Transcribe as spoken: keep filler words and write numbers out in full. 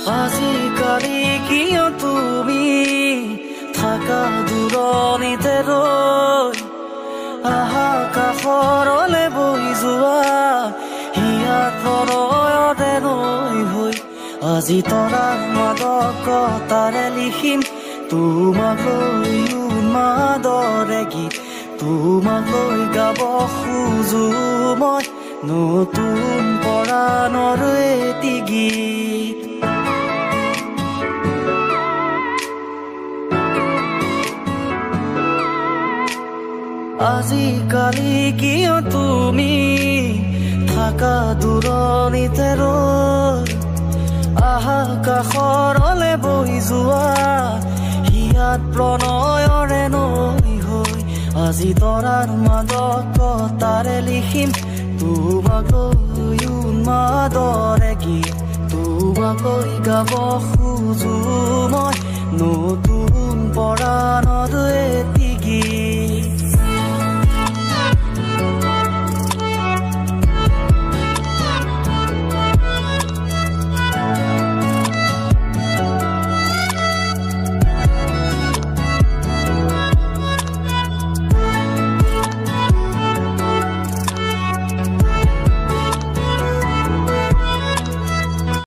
আজিকালি কিয় তুমি থাকা দূৰণিতে ৰৈ আহা কাষৰলে বৈ যোৱা হিয়াত প্ৰণয়তে নৈ হৈ আজি তৰাৰ মাদকতাৰে লিখিম তোমাক লৈ উন্মাদৰে গীত তোমাক লৈ গাব খোজো মই নতুন পৰাণৰ এটি গীত আজিকালি কিয় তুমি থাকা দূৰণিতে ৰৈ আহা কাষৰলে বৈ যোৱা হিয়াত প্ৰণয়ৰে নৈ হৈ আজি তৰাৰ মাদকতাৰে লিখিম তোমাক লৈ উন্মাদৰে গীত তোমাক লৈ গাব খোজো মই নতুন পৰাণৰ এটি